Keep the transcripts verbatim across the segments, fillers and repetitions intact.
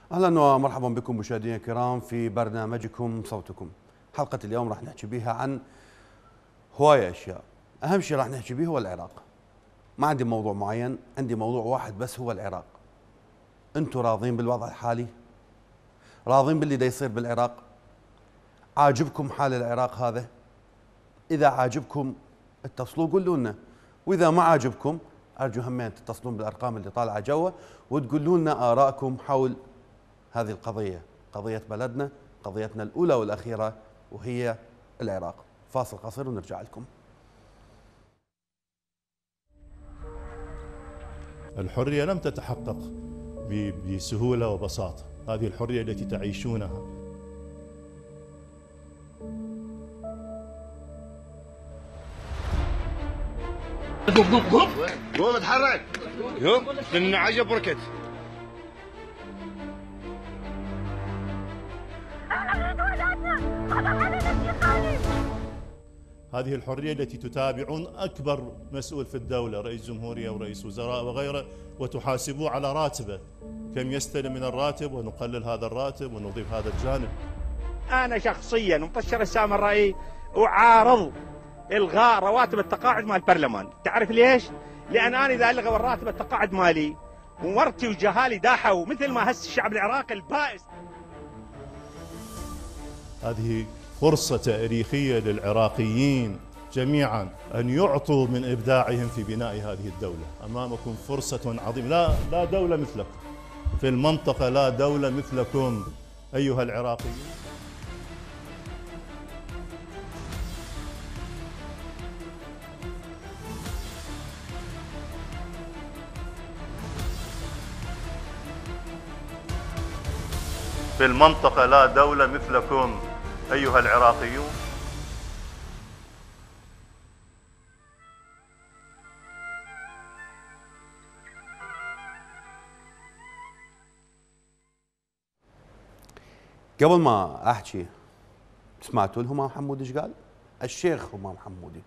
اهلا ومرحبا بكم مشاهدينا الكرام في برنامجكم صوتكم. حلقة اليوم راح نحكي بها عن هواية اشياء، اهم شيء راح نحكي به هو العراق. ما عندي موضوع معين، عندي موضوع واحد بس هو العراق. انتم راضين بالوضع الحالي؟ راضين باللي دا يصير بالعراق؟ عاجبكم حال العراق هذا؟ اذا عاجبكم اتصلوا قولوا لنا، واذا ما عاجبكم ارجو همين تتصلون بالارقام اللي طالعه جوا وتقولوا لنا ارائكم حول هذه القضيه، قضيه بلدنا، قضيتنا الاولى والاخيره وهي العراق. فاصل قصير ونرجع لكم. الحريه لم تتحقق بسهوله وبساطه، هذه الحريه التي تعيشونها. قوم قوم قوم قوم اتحرك. يوم من عجب ركت. هذه الحريه التي تتابعون اكبر مسؤول في الدوله، رئيس جمهوريه ورئيس وزراء وغيره، وتحاسبوه على راتبه، كم يستلم من الراتب، ونقلل هذا الراتب ونضيف هذا الجانب. انا شخصيا مطشر السامرائي اعارض الغاء رواتب التقاعد مال البرلمان. تعرف ليش؟ لان انا اذا الغوا الراتب التقاعد مالي ومرتي وجهالي داحوا مثل ما هس الشعب العراقي البائس. هذه فرصه تاريخيه للعراقيين جميعا ان يعطوا من ابداعهم في بناء هذه الدوله. امامكم فرصه عظيمه، لا لا دوله مثلكم في المنطقه، لا دوله مثلكم ايها العراقيين. في المنطقة لا دولة مثلكم أيها العراقيون. قبل ما احكي، سمعتوا الهمام حمودي ايش قال؟ الشيخ همام حمودي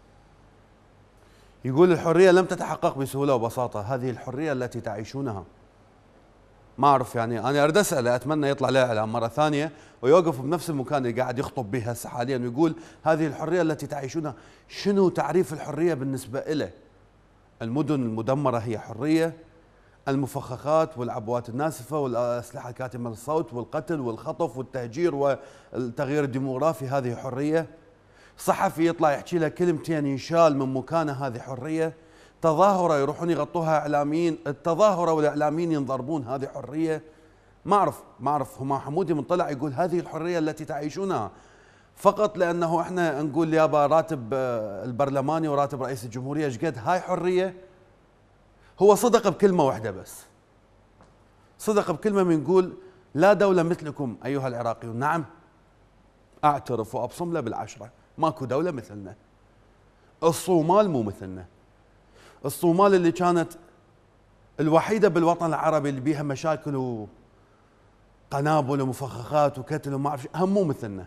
يقول الحرية لم تتحقق بسهولة وبساطة، هذه الحرية التي تعيشونها. ما اعرف يعني، انا اريد اساله، اتمنى يطلع له اعلان مره ثانيه ويوقف بنفس المكان اللي قاعد يخطب به هسه حاليا ويقول هذه الحريه التي تعيشونها. شنو تعريف الحريه بالنسبه له؟ المدن المدمره هي حريه، المفخخات والعبوات الناسفه والاسلحه الكاتمه للصوت والقتل والخطف والتهجير والتغيير الديموغرافي هذه حريه. صحفي يطلع يحكي له كلمتين ينشال من مكانه هذه حريه. تظاهرة يروحون يغطوها اعلاميين، التظاهرة والاعلاميين ينضربون هذه حرية. ما اعرف ما اعرف همام حمودي من طلع يقول هذه الحرية التي تعيشونها فقط لانه احنا نقول يابا راتب البرلماني وراتب رئيس الجمهورية ايش قد، هاي حرية؟ هو صدق بكلمة واحدة بس، صدق بكلمة من يقول لا دولة مثلكم ايها العراقيون. نعم اعترف وابصم له بالعشرة، ماكو دولة مثلنا. الصومال مو مثلنا، الصومال اللي كانت الوحيدة بالوطن العربي اللي بيها مشاكل وقنابل ومفخخات وقتل وما اعرف هم مو مثلنا.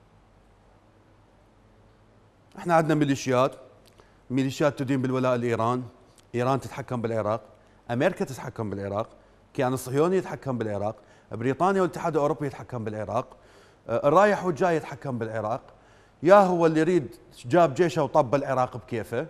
احنا عندنا ميليشيات، ميليشيات تدين بالولاء لايران، ايران تتحكم بالعراق، امريكا تتحكم بالعراق، الكيان الصهيوني يتحكم بالعراق، بريطانيا والاتحاد الاوروبي يتحكم بالعراق، الرايح والجاي يتحكم بالعراق. يا هو اللي يريد جاب جيشه وطب العراق بكيفه،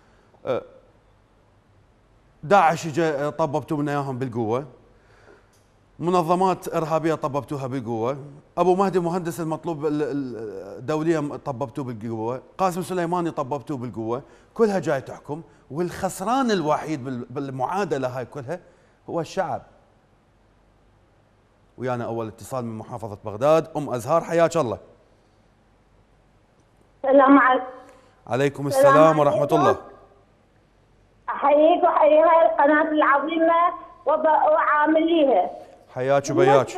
داعش اجى طببتوا من اياهم بالقوه، منظمات ارهابيه طببتوها بالقوه، ابو مهدي مهندس المطلوب دوليا طببتوه بالقوه، قاسم سليماني طببتوه بالقوه، كلها جاي تحكم، والخسران الوحيد بالمعادله هاي كلها هو الشعب. ويانا اول اتصال من محافظه بغداد، ام ازهار حياك الله. السلام عليكم. عليكم السلام ورحمه الله. احييك واحيي هاي القناه العظيمه وعامليها. حياك وبياك.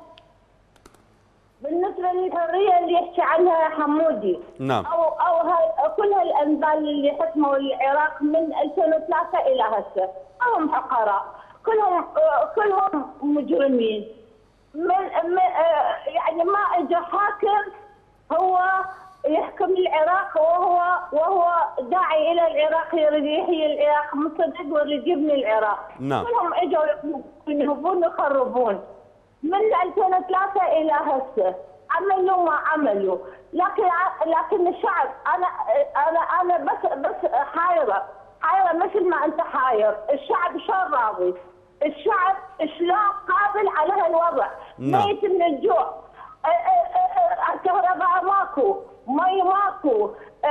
بالنسبه للحريه اللي يحكي عنها حمودي، نعم، او او هاي كل هالانبال اللي حكموا العراق من ألفين وثلاثة الى هسه هم حقراء، كلهم كلهم مجرمين. من يعني ما اجى حاكم هو يحكم العراق وهو وهو داعي الى العراق، يريد يحيي العراق، مصدق ويريد يبني العراق. نعم. كلهم اجوا ينهبون ويخربون. من ألفين وثلاثة الى هسه عملوا ما عملوا، لكن لكن الشعب انا انا انا بس بس حايره حايره مثل ما انت حاير، الشعب شلون راضي؟ الشعب شلون قابل على هالوضع؟ نعم. ميت من الجوع، الكهرباء ماكو، مي ماكو،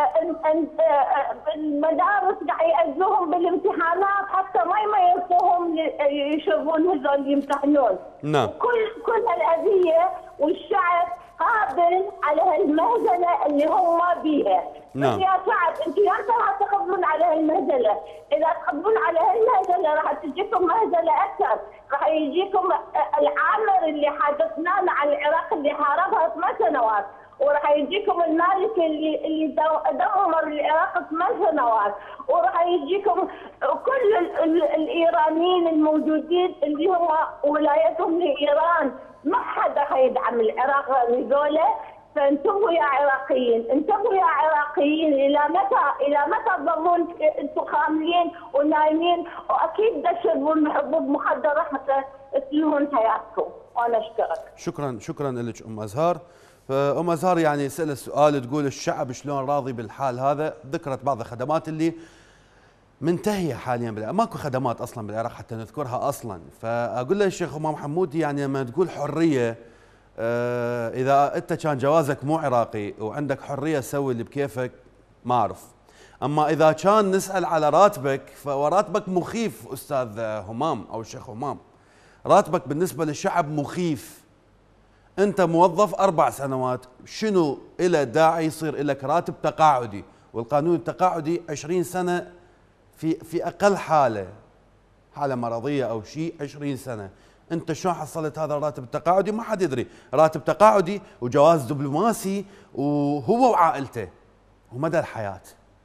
المدارس قاعد يأذوهم بالامتحانات، حتى مي ما ينطوهم يشربون هذول اللي يمتحنون. نعم. كل كل هالاذيه والشعب قابل على هالمهزله اللي هم بيها. نعم. يا شعب انتم يا راح تقبلون على هالمهزله، اذا تقبلون على هالمهزله راح تجيكم مهزله اكثر، راح يجيكم العامر اللي حدثنا له على العراق اللي حاربها ثمان سنوات، وراح يجيكم المالك اللي اللي دمر العراق ثمان سنوات، وراح يجيكم كل ال ال الايرانيين الموجودين اللي هم ولايتهم لايران، ما حدا حيدعم العراق هذولا. فانتبهوا يا عراقيين، انتبهوا يا عراقيين، الى متى الى متى تظلون انتم خاملين ونايمين؟ واكيد تشربون حبوب مخدره حتى تلهون حياتكم. وانا اشكرك. شكرا شكرا لك ام ازهار. فام ازهار يعني سألت سؤال تقول الشعب شلون راضي بالحال هذا، ذكرت بعض الخدمات اللي منتهيه حاليا بالعراق، ماكو خدمات اصلا بالعراق حتى نذكرها اصلا. فاقول له الشيخ امام حمودي يعني لما تقول حريه، آه اذا انت كان جوازك مو عراقي وعندك حريه تسوي اللي بكيفك ما اعرف، اما اذا كان نسال على راتبك فراتبك مخيف استاذ همام او الشيخ همام، راتبك بالنسبه للشعب مخيف. انت موظف اربع سنوات، شنو إلى داعي يصير لك راتب تقاعدي؟ والقانون التقاعدي عشرين سنه في في اقل حاله، حاله مرضيه او شيء عشرين سنه. انت شلون حصلت هذا الراتب التقاعدي؟ ما حد يدري، راتب تقاعدي وجواز دبلوماسي وهو وعائلته ومدى الحياه.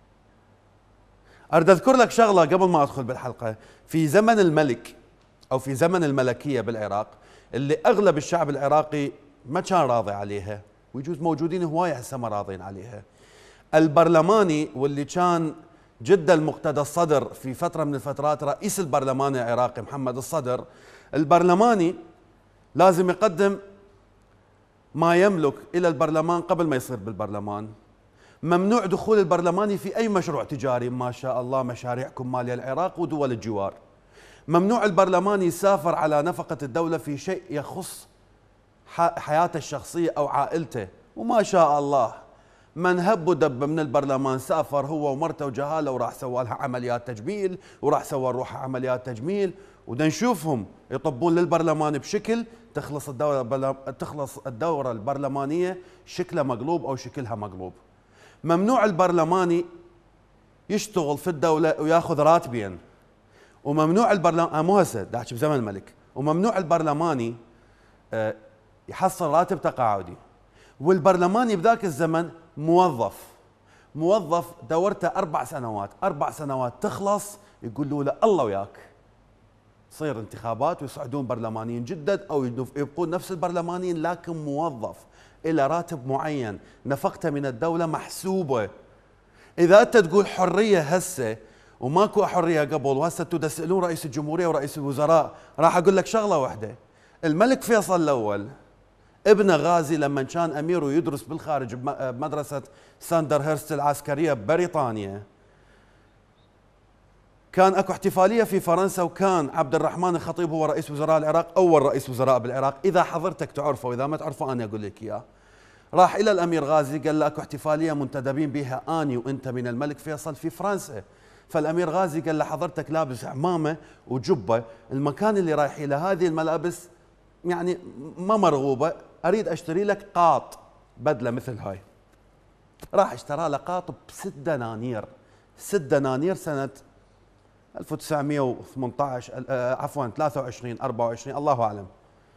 اريد اذكر لك شغله قبل ما ادخل بالحلقه، في زمن الملك او في زمن الملكيه بالعراق اللي اغلب الشعب العراقي ما كان راضي عليها، ويجوز موجودين هوايه هسه ما راضين عليها. البرلماني واللي كان جدا المقتدى الصدر في فتره من الفترات رئيس البرلمان العراقي محمد الصدر، البرلماني لازم يقدم ما يملك الى البرلمان قبل ما يصير بالبرلمان. ممنوع دخول البرلماني في اي مشروع تجاري، ما شاء الله مشاريعكم مال العراق ودول الجوار. ممنوع البرلماني يسافر على نفقة الدولة في شيء يخص حياته الشخصية أو عائلته، وما شاء الله من هب ودب من البرلمان سافر هو ومرته وجهاله وراح سوى لها عمليات تجميل وراح سوى روحها عمليات تجميل، ودا نشوفهم يطبون للبرلمان بشكل تخلص الدورة تخلص الدورة البرلمانية شكلها مقلوب أو شكلها مقلوب. ممنوع البرلماني يشتغل في الدولة وياخذ راتبين، وممنوع البرلمان مو هسه داحكي بزمن الملك، وممنوع البرلماني يحصل راتب تقاعدي. والبرلماني بذاك الزمن موظف موظف دورته اربع سنوات، اربع سنوات تخلص يقولوا له الله وياك، تصير انتخابات ويصعدون برلمانيين جدد او يبقون نفس البرلمانيين، لكن موظف الى راتب معين، نفقته من الدوله محسوبه. اذا انت تقول حريه هسه وماكو حريه قبل، وهسه انتم تسالون رئيس الجمهوريه ورئيس الوزراء، راح اقول لك شغله واحده. الملك فيصل الاول ابنه غازي لما كان امير ويدرس بالخارج بمدرسه ساندرهيرست العسكريه ببريطانيا، كان اكو احتفاليه في فرنسا، وكان عبد الرحمن الخطيب هو رئيس وزراء العراق، اول رئيس وزراء بالعراق. اذا حضرتك تعرفه واذا ما تعرفه انا اقول لك اياه. راح الى الامير غازي قال له اكو احتفاليه منتدبين بها اني وانت من الملك فيصل في فرنسا. فالامير غازي قال له حضرتك لابس عمامه وجبه، المكان اللي رايح له هذه الملابس يعني ما مرغوبه، اريد اشتري لك قاط بدله مثل هاي. راح اشترى له قاط بست دنانير، ست دنانير سنه ألف وتسعمئة وثمانية عشر عفوا ثلاثة وعشرين أربعة وعشرين الله اعلم،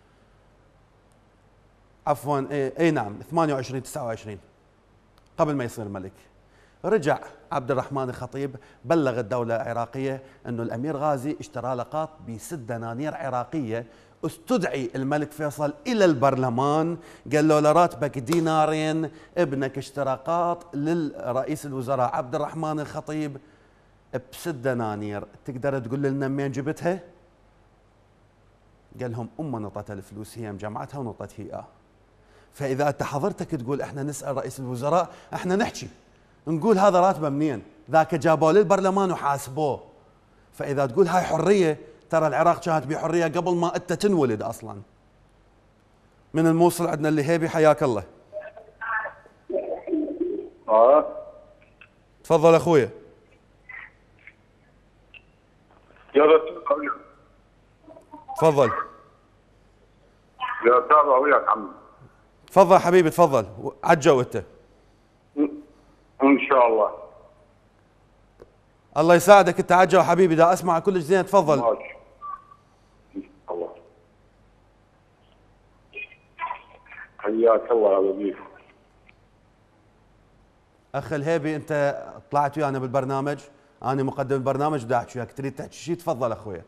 عفوا اي, اي نعم ثمانية وعشرين تسعة وعشرين قبل ما يصير ملك. رجع عبد الرحمن الخطيب بلغ الدولة العراقية أنه الأمير غازي اشترى له قاط بست دنانير عراقية. استدعي الملك فيصل إلى البرلمان قال له لراتبك دينارين، ابنك اشترى قاط للرئيس الوزراء عبد الرحمن الخطيب بست دنانير، تقدر تقول لنا منين جبتها؟ قال لهم امه نطت الفلوس هي مجمعتها ونطت هي اه. فاذا انت حضرتك تقول احنا نسال رئيس الوزراء، احنا نحكي نقول هذا راتبه منين؟ ذاك جابوه للبرلمان وحاسبوه. فاذا تقول هاي حريه، ترى العراق كانت بحريه قبل ما انت تنولد اصلا. من الموصل عندنا اللهيبي، حياك الله. اه تفضل اخويا. يا دكتور تفضل. يا استاذ وياك عمي. تفضل حبيبي تفضل، عجو انت. ان شاء الله. الله يساعدك انت، عجو حبيبي، دا اسمع كلش زين. تفضل. ماشي. الله حياك الله يا لطيف. اخ الهيبي، انت طلعت ويانا بالبرنامج، انا مقدم البرنامج بدي احكي وياك، تريد تحكي شيء تفضل اخويا.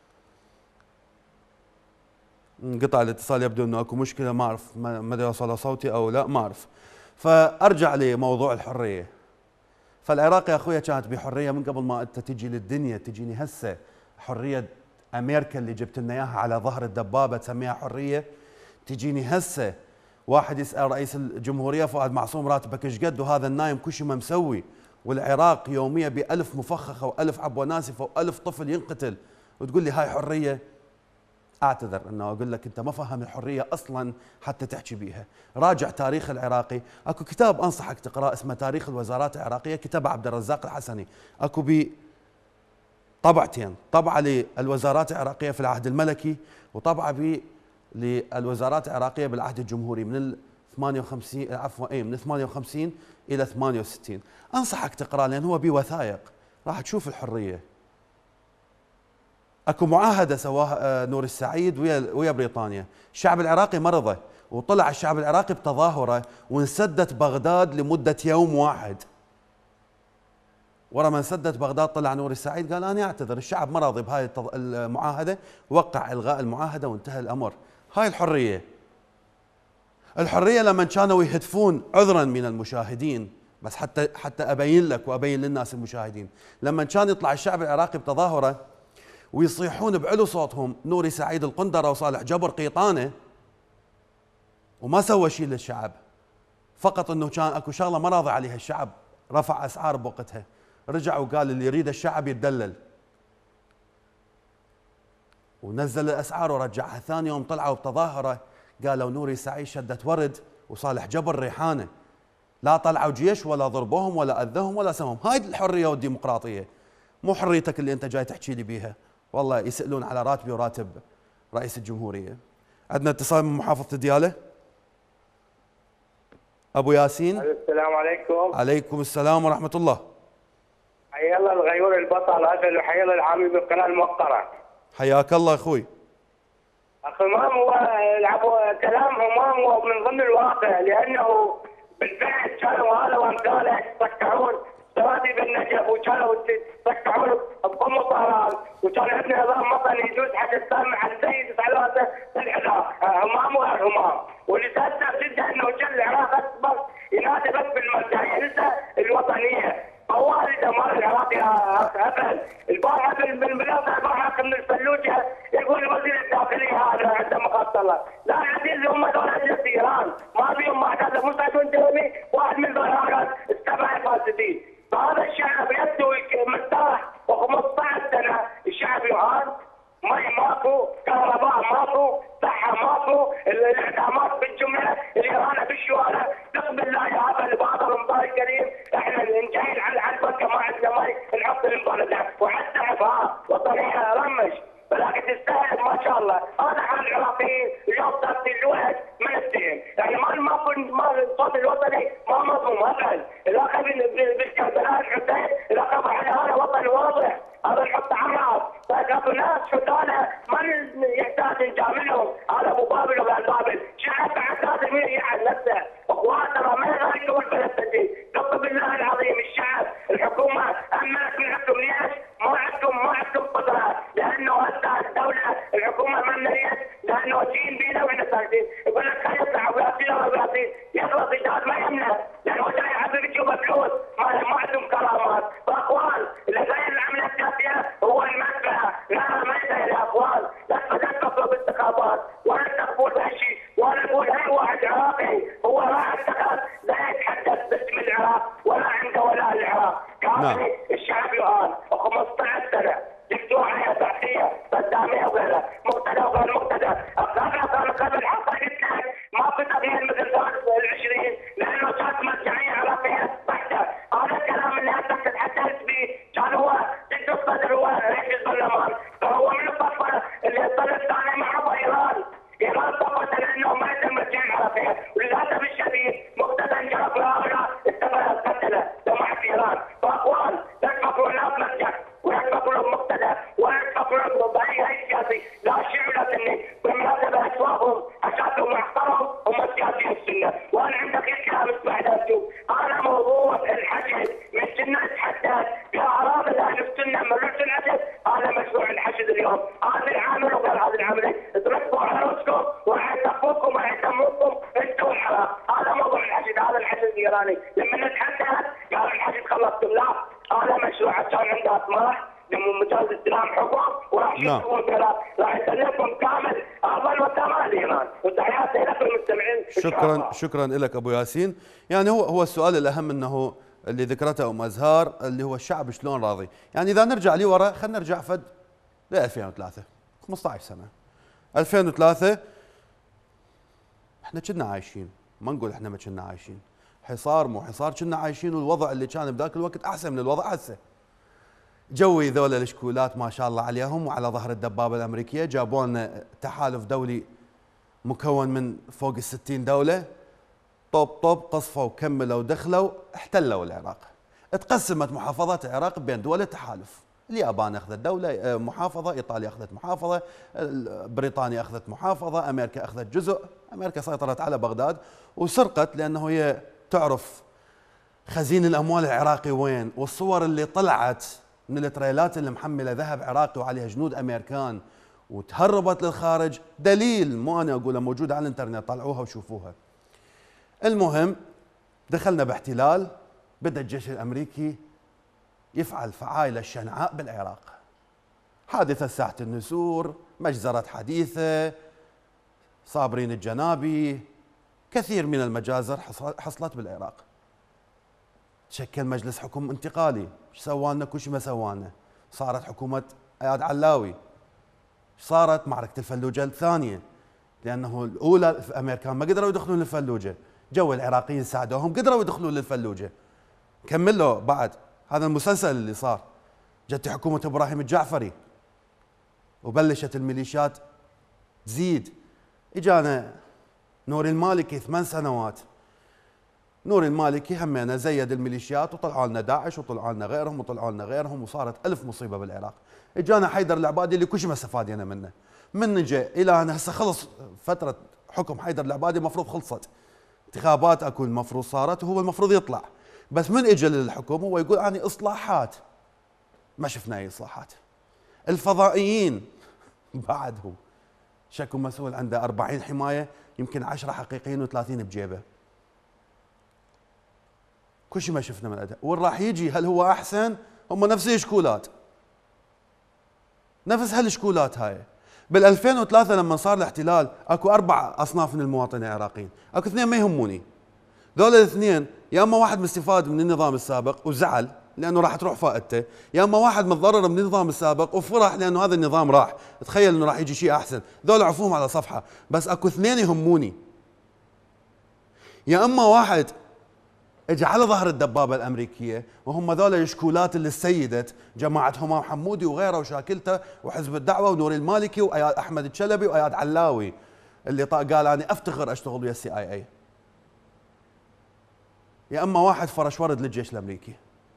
انقطع الاتصال، يبدو انه اكو مشكله، ما اعرف ما ادري وصل صوتي او لا، ما اعرف. فارجع لموضوع الحريه. فالعراق يا اخويا كانت بحريه من قبل ما انت تجي للدنيا، تجيني هسه حريه امريكا اللي جبت لنا اياها على ظهر الدبابه تسميها حريه، تجيني هسه واحد يسال رئيس الجمهوريه فؤاد معصوم راتبك ايش قد، وهذا النايم كل شيء ما مسوي، والعراق يوميا بألف مفخخه وألف عبوه ناسفه وألف طفل ينقتل، وتقول لي هاي حريه؟ اعتذر انه اقول لك انت ما فهم الحريه اصلا حتى تحكي بيها. راجع تاريخ العراقي، اكو كتاب انصحك تقراه اسمه تاريخ الوزارات العراقيه، كتبه عبد الرزاق الحسني، اكو بي طبعتين، طبعه للوزارات العراقيه في العهد الملكي، وطبعه بي للوزارات العراقيه بالعهد الجمهوري من ال ثمانية وخمسين عفوا اي من ثمانية وخمسين الى ثمانية وستين. انصحك تقراه لان هو بوثائق، راح تشوف الحريه. اكو معاهده سواها نور السعيد ويا ويا بريطانيا، الشعب العراقي مرضى، وطلع الشعب العراقي بتظاهره وانسدت بغداد لمده يوم واحد. ورا ما انسدت بغداد طلع نور السعيد قال انا اعتذر، الشعب ما راضي بهاي المعاهده، وقع الغاء المعاهده وانتهى الامر. هاي الحريه. الحريه لما كانوا يهتفون، عذرا من المشاهدين بس حتى حتى ابين لك وابين للناس المشاهدين، لما كان يطلع الشعب العراقي بتظاهره ويصيحون بعلو صوتهم نوري سعيد القندره وصالح جبر قيطانه، وما سوى شيء للشعب، فقط انه كان اكو شغله ما راضي عليها الشعب، رفع اسعار بوقتها، رجع وقال اللي يريد الشعب يتدلل، ونزل الاسعار ورجعها. ثاني يوم طلعوا بتظاهره قالوا نوري سعيد شدت ورد وصالح جبر ريحانه، لا طلعوا جيش ولا ضربوهم ولا اذوهم ولا سوهم. هاي الحريه والديمقراطيه، مو حريتك اللي انت جاي تحكي لي بيها. والله يسالون على راتبي وراتب رئيس الجمهوريه. عندنا اتصال من محافظه دياله. ابو ياسين. السلام عليكم. عليكم السلام ورحمه الله. حيا الله الغيور البطل هذا، وحيا الله العامل بالقناه الموقره. حياك الله اخوي. اخي ما هو يلعبوا كلامهم، ما هو من ضمن الواقع، لانه بالفعل كانوا هذا وامثاله يتفكرون سوادي بالنجف، وكانوا يتفكرون بقم طهران، وكان عندنا نظام وطني يجوز حتى السامع السيد ثلاثه بالعراق، همام وهمام، ولساتنا بتبدا انه كان العراق اكبر ينادي بس بالمرجعيه، ينسى الوطنيه. طوال دمار العراق يا اخ هبل، البارحه بالمناطق البارحه من الفلوجه يقول وزير الداخليه هذا عنده مخططه، لا عزيزي هم دولة ايران، ما بيهم معتاد مستعدون دومي واحد من ظهرات السبع فاسدين، فهذا الشعب يبدو مرتاح وخمسطعش سنه الشعب يعان، مي ماكو، كهرباء ماكو، صحه ماكو، الاعدامات بالجمله، الاهانه بالشوارع، تقبل الله يا هبل بعض رمضان الكريم، احنا جايين على البركه ما عندنا مي نحط المبارده، وحتى عفاء وطريقه رمش، ولكن تستاهل ما شاء الله، هذا حال العراقيين، اليوم صارت الوقت ما نستهم، يعني ما ما ما الصوت الوطني ما مضمون هبل، الاخر بالكربلاء الحسين، الاخر على هذا وطن واضح، هذا نحط عراق، فاكو ناس شتانه ما يحتاج نجاملهم، هذا ابو بابل وابو بابل، شعب بعد لازم يعد نفسه، اخوان ترى ما يغيروا البلد تجي، قسم بالله العظيم الشعب، الحكومه امنت منكم ليش؟ ما عندكم ما عندكم قدره، لانه هسه الدوله الحكومه ما نريد، لانه جايين بينا واحنا ساكتين، يقول لك خلينا نطلع وياسين وياسين، يخلص الجهاز ما يهمنا، لانه جاي يعبي بيجيبه فلوس، ما ما عندهم كرامات، فاخوان اللي غير العمليه السياسيه هو المنفعه، لا ما يسهل يا اخوان، لا تفكروا بالتقدم. الاسلاميه وغيرها، مقتدى وغير مقتدى، اخذنا كانوا قبل حتى الاثنين ما في تغيير مثل ذلك العشرين لانه كانت مرجعيه عراقيه بحته، هذا الكلام اللي انت تتحدث به كان هو ضد الصدر هو رئيس البرلمان، فهو من الصفه اللي الصدر الثاني معه ايران، ايران صفت لانه ما يتم مرجعيه عراقيه، وللاسف الشديد مقتدى انجرف هؤلاء استقبل قتله جماعه ايران، فاخوان لا تفكروا الناس مرجع ويتفكروا مقتدى ويتفكروا باي هيئه سياسي، لا شيعي ولا سني، بالمناسبه اسواقهم اشادهم واحترموا هم السياسيين السنه، وانا عندك كلام اسمع دارتو، انا موضوع الحشد من سنه اتحدث باعراض اهل السنه ملوك العدد، هذا مشروع الحشد اليوم، هذا العامل وغير هذا العامل، تركوا على راسكم وراح يصفوكم وراح يسموكم انتم الحرام، هذا موضوع الحشد، هذا الحشد الايراني، لما نتحدث قال الحشد خلصتم، لا هذا مشروع كان عنده اطماع لما مجاز استلام حكم وراح يسوون كلام راح يسلمكم كامل افضل وكمال ايران، وتحياتي لكم المستمعين. شكرا شكرا لك ابو ياسين. يعني هو هو السؤال الاهم انه اللي ذكرته ام ازهار اللي هو الشعب شلون راضي؟ يعني اذا نرجع لي ورا خلينا نرجع فد ل ألفين وثلاثة خمسة عشر سنه. ألفين وثلاثة احنا كنا عايشين، ما نقول احنا ما كنا عايشين، حصار مو حصار كنا عايشين، والوضع اللي كان بذاك الوقت احسن من الوضع هسه. جوي ذولا الشكولات ما شاء الله عليهم وعلى ظهر الدبابه الامريكيه، جابوا لنا تحالف دولي مكون من فوق الستين دوله، طب طب قصفوا وكملوا ودخلوا احتلوا العراق. تقسمت محافظات العراق بين دول التحالف، اليابان اخذت دوله محافظه، ايطاليا اخذت محافظه، بريطانيا اخذت محافظه، امريكا اخذت جزء، امريكا سيطرت على بغداد وسرقت لانه هي تعرف خزين الاموال العراقي وين، والصور اللي طلعت من التريلات اللي محمله ذهب عراقي وعليها جنود امريكان وتهربت للخارج دليل، مو انا اقوله، موجوده على الانترنت، طلعوها وشوفوها. المهم دخلنا باحتلال، بدا الجيش الامريكي يفعل فعايل الشنعاء بالعراق، حادثه ساحه النسور، مجزره حديثه، صابرين الجنابي، كثير من المجازر حصلت بالعراق. تشكل مجلس حكم انتقالي، ايش سوى لنا؟ كل شيء ما سوى لنا. صارت حكومه اياد علاوي، صارت معركه الفلوجه الثانيه، لانه الاولى الامريكان ما قدروا يدخلون للفلوجه، جو العراقيين ساعدوهم قدروا يدخلون للفلوجه. كملوا بعد هذا المسلسل اللي صار، جت حكومه ابراهيم الجعفري وبلشت الميليشيات تزيد. اجانا نور المالكي ثمان سنوات، نور المالكي همينا زيد الميليشيات وطلعوا لنا داعش وطلعوا لنا غيرهم وطلعوا لنا غيرهم وصارت ألف مصيبه بالعراق. اجانا حيدر العبادي اللي كل شيء ما استفادينا منه، من نجي الى انا هسه خلص فتره حكم حيدر العبادي، المفروض خلصت، انتخابات اكو المفروض صارت وهو المفروض يطلع، بس من اجى للحكم هو يقول اني اصلاحات، ما شفنا اي اصلاحات. الفضائيين بعد هو شكو مسؤول عنده أربعين حمايه، يمكن عشرة حقيقيين وثلاثين بجيبه. كل شيء ما شفنا من الاداء، وين راح يجي؟ هل هو احسن؟ هم نفس الشكولات، نفس هالشكولات هاي. بال ألفين وثلاثة لما صار الاحتلال اكو اربع اصناف من المواطنين العراقيين، اكو اثنين ما يهموني، ذول الاثنين يا اما واحد مستفاد من النظام السابق وزعل لانه راح تروح فائدته، يا اما واحد متضرر من النظام السابق وفرح لانه هذا النظام راح، تخيل انه راح يجي شيء احسن، ذول عفوهم على صفحه، بس اكو اثنين يهموني، يا اما واحد اجى على ظهر الدبابه الامريكيه وهم ذول الشكولات اللي سيدت جماعه همام حمودي وغيره وشاكلته وحزب الدعوه ونور المالكي واياد احمد الشلبي واياد علاوي اللي قال انا افتخر اشتغل ويا السي اي اي، يا اما واحد فرش ورد للجيش الامريكي.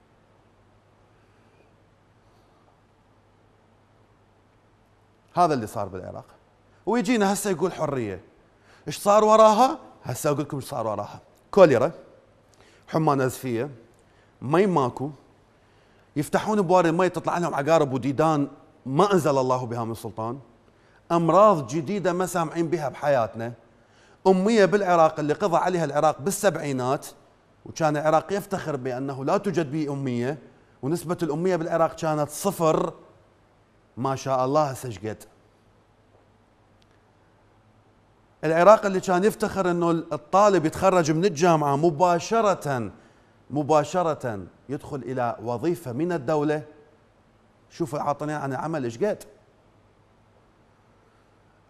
هذا اللي صار بالعراق، ويجينا هسه يقول حريه. ايش صار وراها؟ هسه اقول لكم ايش صار وراها. كوليرا، حمى نزفيه، مي ماكو، يفتحون بواري المي تطلع لهم عقارب وديدان ما انزل الله بها من سلطان، امراض جديده ما سامعين بها بحياتنا، اميه بالعراق اللي قضى عليها العراق بالسبعينات، وكان العراق يفتخر بانه لا توجد به اميه، ونسبه الاميه بالعراق كانت صفر، ما شاء الله هسه شقد. العراق اللي كان يفتخر انه الطالب يتخرج من الجامعه مباشره مباشره يدخل الى وظيفه من الدوله، شوف عاطني عن عمل ايش قد.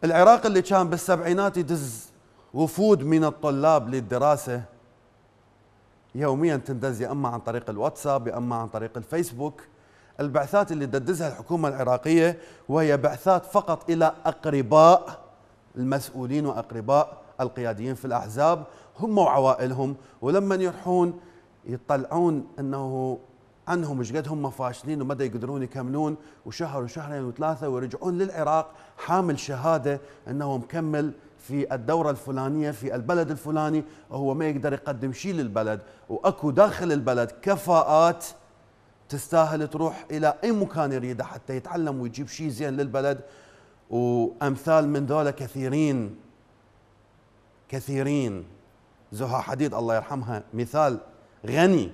العراق اللي كان بالسبعينات يدز وفود من الطلاب للدراسة يوميا تندز يا اما عن طريق الواتساب يا اما عن طريق الفيسبوك. البعثات اللي تدزها الحكومة العراقية وهي بعثات فقط إلى أقرباء المسؤولين وأقرباء القياديين في الأحزاب هم وعوائلهم، ولما يروحون يطلعون أنه عنهم ايش قد هم فاشلين ومدى يقدرون يكملون، وشهر وشهرين وثلاثة ويرجعون للعراق حامل شهادة أنه مكمل في الدورة الفلانية في البلد الفلاني، وهو ما يقدر يقدم شيء للبلد، وأكو داخل البلد كفاءات تستاهل تروح إلى أي مكان يريده حتى يتعلم ويجيب شيء زين للبلد. وأمثال من ذولا كثيرين كثيرين. زها حديد الله يرحمها مثال غني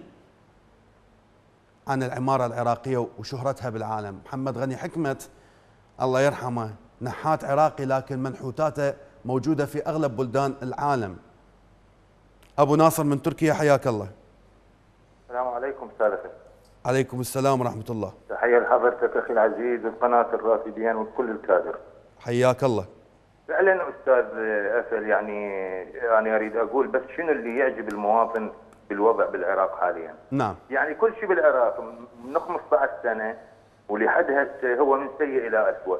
عن العمارة العراقية وشهرتها بالعالم. محمد غني حكمة الله يرحمه نحات عراقي لكن منحوتاته موجودة في أغلب بلدان العالم. أبو ناصر من تركيا حياك الله. السلام عليكم أستاذ. عليكم السلام ورحمة الله. تحية لحضرتك أخي العزيز والقناة الرافدين وكل الكادر. حياك الله. فعلا أستاذ أفل، يعني أنا أريد أقول بس شنو اللي يعجب المواطن بالوضع بالعراق حاليا. نعم. يعني كل شيء بالعراق من خمسة عشر سنة ولحد هسه هو من سيء إلى أسوأ.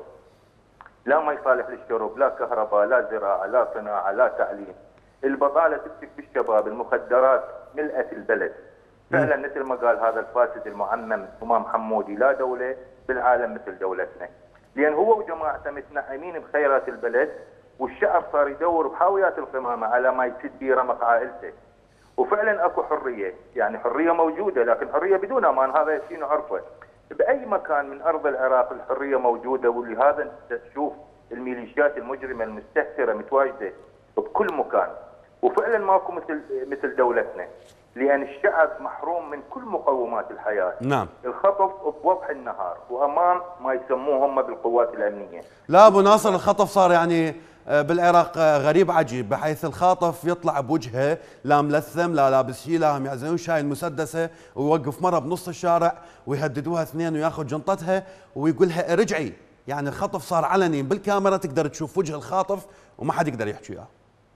لا ما يصالح للشرب، لا كهرباء، لا زراعة، لا صناعة، لا تعليم. البطالة تمسك بالشباب، المخدرات ملأت البلد. فعلا مثل ما قال هذا الفاسد المعمم امام حمودي، لا دوله بالعالم مثل دولتنا، لان هو وجماعته متنعمين بخيرات البلد، والشعب صار يدور بحاويات القمامه على ما يسد بيه رمق عائلته. وفعلا اكو حريه، يعني حريه موجوده، لكن حريه بدون امان هذا شيء نعرفه. باي مكان من ارض العراق الحريه موجوده، ولهذا تشوف الميليشيات المجرمه المستهتره متواجده بكل مكان، وفعلا ماكو مثل مثل دولتنا، لأن الشعب محروم من كل مقومات الحياة. نعم. الخطف بوضح النهار وأمام ما يسموه هم بالقوات الأمنية. لا أبو ناصر، الخطف صار يعني بالعراق غريب عجيب، بحيث الخاطف يطلع بوجهه لا ملثم لا لابس شيء، لا هم يعزلون شايل مسدسه ويوقف مرة بنص الشارع ويهددوها اثنين وياخذ جنطتها ويقولها ارجعي. يعني الخطف صار علني بالكاميرا، تقدر تشوف وجه الخاطف وما حد يقدر يحكي وياه.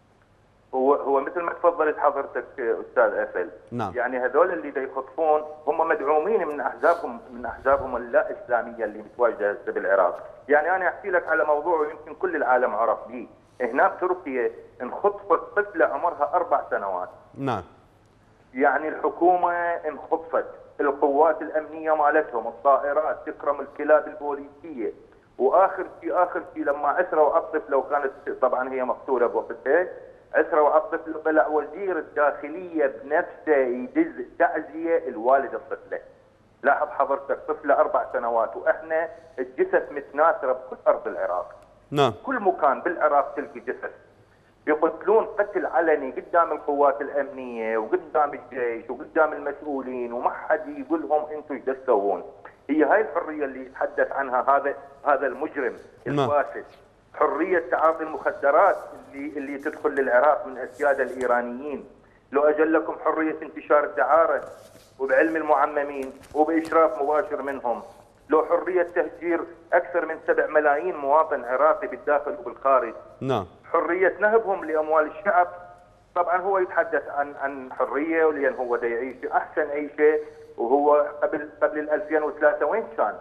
هو هو مثل ما تفضلت حضرتك استاذ افل. نعم. يعني هذول اللي دا يخطفون هم مدعومين من احزابهم من احزابهم اللا اسلاميه اللي متواجده هسه بالعراق. يعني انا احكي لك على موضوع ويمكن كل العالم عرف به. هنا بتركيا انخطفت طفله عمرها اربع سنوات. نعم. يعني الحكومه انخطفت، القوات الامنيه مالتهم الطائرات تكرم الكلاب البوليسيه، واخر شيء اخر شيء لما عثروا على الطفله وكانت طبعا هي مقتوله بوقتها، عثروا على الطفل طلع وزير الداخليه بنفسه يدز تعزيه الوالد الطفله. لاحظ حضرتك طفله اربع سنوات واحنا الجثث متناثره بكل ارض العراق. نعم. كل مكان بالعراق تلقي جثث. يقتلون قتل علني قدام القوات الامنيه وقدام الجيش وقدام المسؤولين، وما حد يقول لهم انتم ايش تسوون. هي هاي الحريه اللي يتحدث عنها هذا هذا المجرم الفاسد. حريه تعاطي المخدرات اللي اللي تدخل للعراق من السياده الايرانيين. لو اجل لكم حريه انتشار الدعاره وبعلم المعممين وباشراف مباشر منهم. لو حريه تهجير اكثر من سبع ملايين مواطن عراقي بالداخل وبالخارج. نعم. حريه نهبهم لاموال الشعب. طبعا هو يتحدث عن عن حريه، ولان هو دا يعيش احسن عيشه، وهو قبل قبل ال ألفين وثلاثة وين كان؟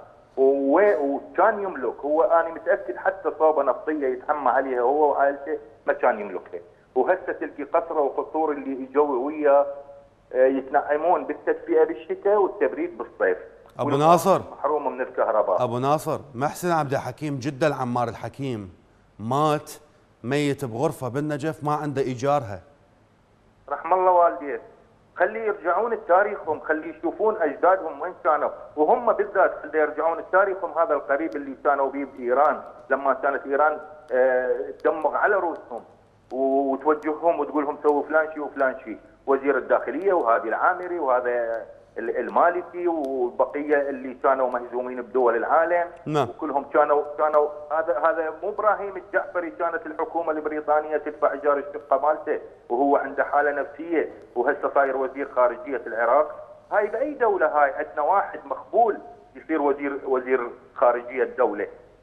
وكان يملك، هو انا متاكد حتى صوبه نفطيه يتحمى عليها هو وعائلته ما كان يملكها، وهسه تلقي قصره وقصور اللي اجوا وياه يتنعمون بالتدفئه بالشتاء والتبريد بالصيف. ابو ناصر محروم من الكهرباء. ابو ناصر محسن عبد الحكيم جده العمار الحكيم مات ميت بغرفه بالنجف ما عنده ايجارها. رحم الله والديه. خلي يرجعون لتاريخهم، خلي يشوفون اجدادهم وين كانوا، وهم بالذات خلي يرجعون لتاريخهم هذا القريب اللي كانوا به بايران، لما كانت ايران تدمغ على رؤوسهم وتوجههم وتقول لهم سووا فلان شيء وفلان شيء، وزير الداخليه وهذه العامري وهذا المالكي والبقيه اللي كانوا مهزومين بدول العالم. نعم. وكلهم كانوا كانوا هذا هذا مو ابراهيم الجعفري، كانت الحكومه البريطانيه تدفع ايجار الشقه مالته وهو عنده حاله نفسيه وهسه صاير وزير خارجيه العراق. هاي باي دوله هاي عندنا واحد مقبول يصير وزير وزير خارجيه الدوله؟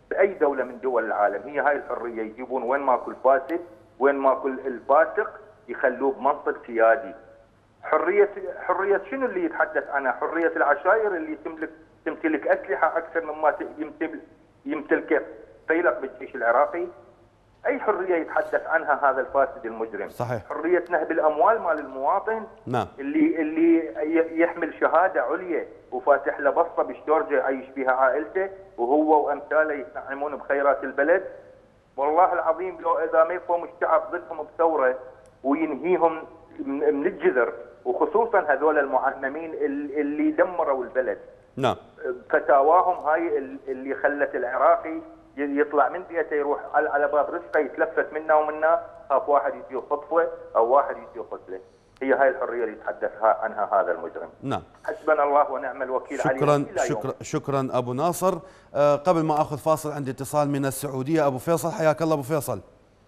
باي دوله من دول العالم. هي هاي الحريه، يجيبون وين ماكو الفاسد، وين ماكو الفاسق يخلوه بمنصب سيادي. حريه حريه شنو اللي يتحدث عنها؟ حريه العشائر اللي تملك تمتلك اسلحه اكثر مما يمتلكه فيلق بالجيش العراقي. اي حريه يتحدث عنها هذا الفاسد المجرم؟ صحيح. حريه نهب الاموال مال المواطن. نعم. اللي اللي يحمل شهاده عليا وفاتح له بسطه بشتورجه يعيش فيها عائلته وهو وامثاله يتنعمون بخيرات البلد. والله العظيم لو اذا ما يقوم الشعب ضدهم بثوره وينهيهم من الجذر، وخصوصا هذول المعممين اللي دمروا البلد. نعم. فتاواهم هاي اللي خلت العراقي يطلع من بيته يروح على باب رزقه يتلفت منا ومنا، خاف واحد يجي يخطفه او واحد يجي يقتله. هي هاي الحريه اللي يتحدث عنها هذا المجرم. نعم. حسبنا الله ونعم الوكيل عليه. شكرا شكرا شكرا ابو ناصر. أه قبل ما اخذ فاصل عندي اتصال من السعوديه. ابو فيصل، حياك الله ابو فيصل.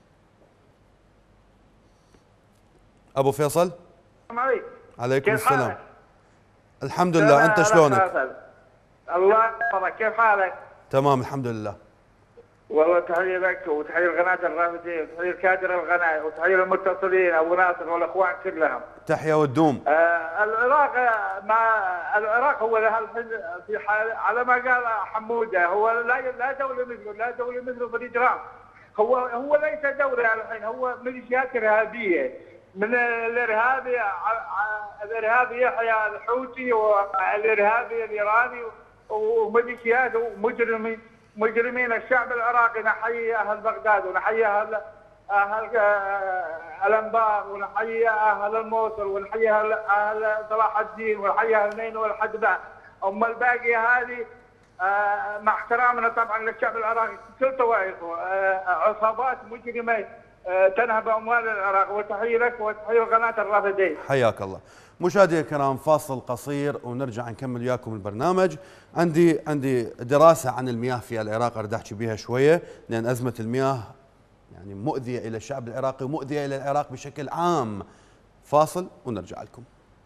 ابو فيصل. عليكم. عليكم السلام. حالك؟ الحمد لله، انت شلونك؟ الله يحفظك، كيف حالك؟ تمام الحمد لله. والله تحيه لك وتحيه القناه الرافدين وتحيه الكادر القناه وتحيه المتصلين ابو ناصر والاخوان كلهم. تحيه والدوم. آه العراق مع العراق هو الحين في حال على ما قال حموده، هو لا لا دوله مثله، لا دوله مثله في الاجرام. هو هو ليس دوله الحين، هو ميليشيات ارهابيه من الارهابي الارهابي يحيى الحوثي والارهابي الايراني وميليشيات ومجرمين مجرمين الشعب العراقي. نحيي اهل بغداد ونحيي اهل اهل الانبار ونحيي اهل الموصل ونحيي اهل اهل صلاح الدين ونحيي اهل نينوى والحدبه. اما الباقي هذه مع احترامنا طبعا للشعب العراقي كل طوائفه عصابات مجرمه تنهب اموال العراق. وتحيه لك وتحيه قناه الرافدين. حياك الله. مشاهدينا الكرام، فاصل قصير ونرجع نكمل وياكم البرنامج. عندي عندي دراسه عن المياه في العراق اريد احكي بها شويه، لان ازمه المياه يعني مؤذيه الى الشعب العراقي ومؤذيه الى العراق بشكل عام. فاصل ونرجع لكم.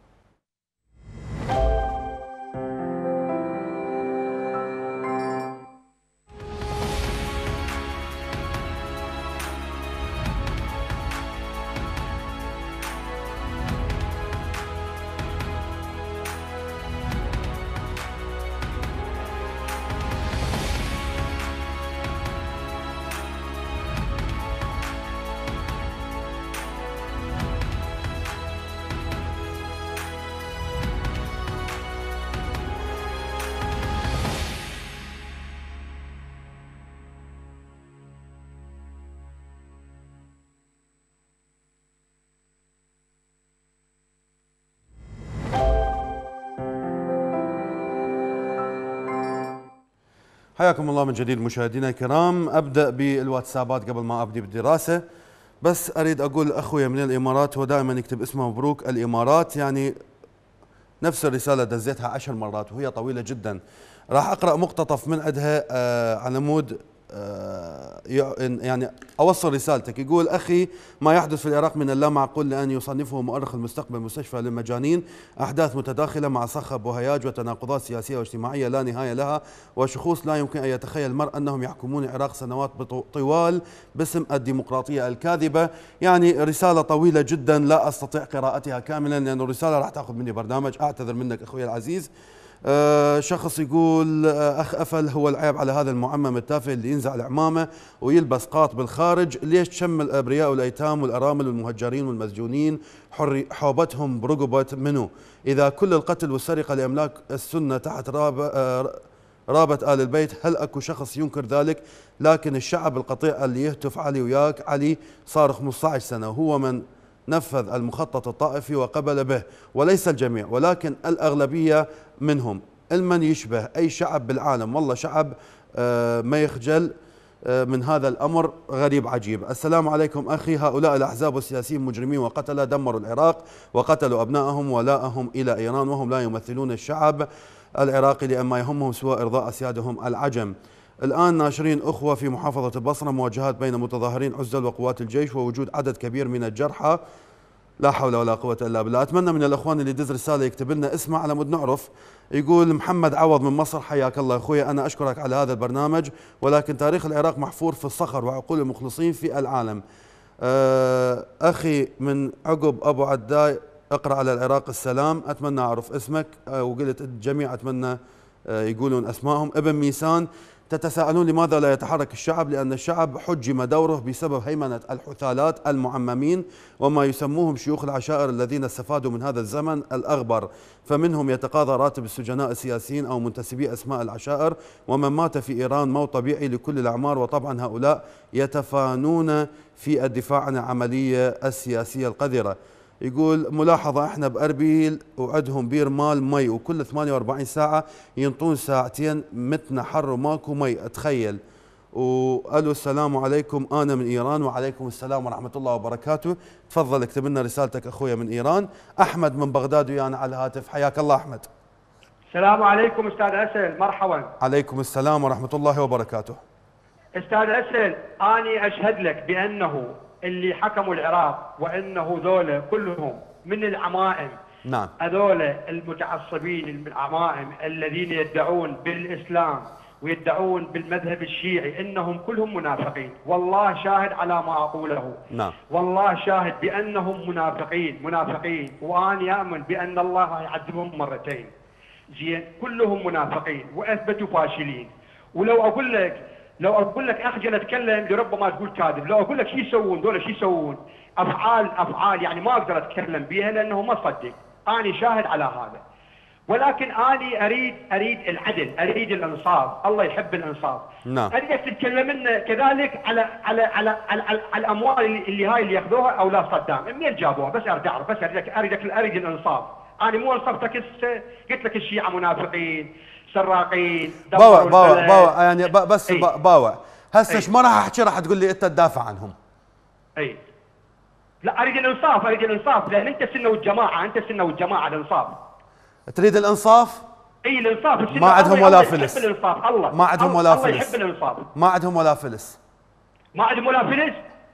حياكم الله من جديد مشاهدينا الكرام. ابدا بالواتسابات قبل ما ابدي بالدراسه، بس اريد اقول اخويا من الامارات، هو دائما يكتب اسمه مبروك الامارات، يعني نفس الرساله دزيتها عشر مرات وهي طويله جدا. راح اقرا مقتطف من عندها آه على مود آه يعني اوصل رسالتك. يقول: اخي، ما يحدث في العراق من اللا معقول لان يصنفه مؤرخ المستقبل مستشفى للمجانين، احداث متداخله مع صخب وهياج وتناقضات سياسيه واجتماعيه لا نهايه لها، وشخوص لا يمكن ان يتخيل المرء انهم يحكمون العراق سنوات طوال باسم الديمقراطيه الكاذبه. يعني رساله طويله جدا لا استطيع قراءتها كاملا لان الرساله راح تاخذ مني برنامج، اعتذر منك اخوي العزيز. أه شخص يقول: أخ أفل، هو العيب على هذا المعمم التافه اللي ينزع العمامة ويلبس قاط بالخارج. ليش تشم الأبرياء والأيتام والأرامل والمهجرين والمسجونين حوبتهم برقبة منه؟ إذا كل القتل والسرقة لأملاك السنة تحت راب رابط آل البيت، هل أكو شخص ينكر ذلك؟ لكن الشعب القطيع اللي يهتف علي وياك علي صار خمسة عشر سنة، هو من نفذ المخطط الطائفي وقبل به، وليس الجميع ولكن الأغلبية منهم. المن يشبه أي شعب بالعالم، والله شعب ما يخجل من هذا الأمر، غريب عجيب. السلام عليكم أخي، هؤلاء الأحزاب والسياسيين مجرمين وقتلة دمروا العراق وقتلوا أبنائهم ولاءهم إلى إيران، وهم لا يمثلون الشعب العراقي لأن ما يهمهم سوى إرضاء أسيادهم العجم. الآن ناشرين أخوة في محافظة البصرة، مواجهات بين متظاهرين عزل وقوات الجيش ووجود عدد كبير من الجرحى لا حول ولا قوة إلا بالله. أتمنى من الأخوان اللي يدز رسالة يكتب لنا اسمه على مود نعرف. يقول محمد عوض من مصر: حياك الله أخوي، أنا أشكرك على هذا البرنامج، ولكن تاريخ العراق محفور في الصخر وعقول المخلصين في العالم. أخي من عقب أبو عداي، اقرأ على العراق السلام. أتمنى أعرف اسمك، وقلت الجميع أتمنى يقولون أسمائهم. ابن ميسان: تتساءلون لماذا لا يتحرك الشعب؟ لأن الشعب حجم دوره بسبب هيمنة الحثالات المعممين وما يسموهم شيوخ العشائر الذين استفادوا من هذا الزمن الأغبر، فمنهم يتقاضى راتب السجناء السياسيين أو منتسبي أسماء العشائر، ومن مات في إيران موت طبيعي لكل الأعمار، وطبعا هؤلاء يتفانون في الدفاع عن العملية السياسية القذرة. يقول ملاحظة: احنا بأربيل وعدهم بير مال مي، وكل ثمانية وأربعين ساعة ينطون ساعتين متنا حر وماكو مي، اتخيل. وقالوا السلام عليكم، انا من ايران. وعليكم السلام ورحمة الله وبركاته. تفضل اكتب لنا رسالتك اخويا من ايران. احمد من بغداد ويانا على الهاتف، حياك الله احمد. السلام عليكم استاذ اسل، مرحبا. عليكم السلام ورحمة الله وبركاته. استاذ اسل، اني اشهد لك بانه اللي حكموا العراق وانه ذولا كلهم من العمائم. نعم. هذول المتعصبين العمائم الذين يدعون بالاسلام ويدعون بالمذهب الشيعي انهم كلهم منافقين، والله شاهد على ما اقوله. نعم. والله شاهد بانهم منافقين منافقين، واني امن بان الله يعذبهم مرتين. زين، كلهم منافقين واثبتوا فاشلين. ولو اقول لك لو اقول لك اخجل اتكلم لربما تقول كاذب، لو اقول لك شو يسوون دول، شو يسوون؟ افعال افعال يعني ما اقدر اتكلم بها لانه ما صدق. اني شاهد على هذا، ولكن اني اريد اريد العدل، اريد الانصاف، الله يحب الانصاف. نعم. اريدك تتكلم لنا كذلك على على على على, على, على الاموال اللي, اللي هاي اللي ياخذوها اولاد صدام، منين جابوها؟ بس اريد اعرف، بس اريدك اريدك اريد الانصاف. انا مو انصفتك هسه، قلت لك الشيعة منافقين سراقين. باوع باوع باوع يعني بس أي. باوع هسه ايش ما راح احكي، راح تقول لي انت تدافع عنهم. اي لا، اريد الانصاف، اريد الانصاف، لان انت السنه والجماعه، انت السنه والجماعه، الانصاف. تريد الانصاف؟ اي الانصاف. السنه ما عندهم ولا فلس. الله يحب الانصاف. الله ما عندهم ولا الله فلس. يحب الانصاف. ما عندهم ولا فلس. ما عندهم ولا فلس.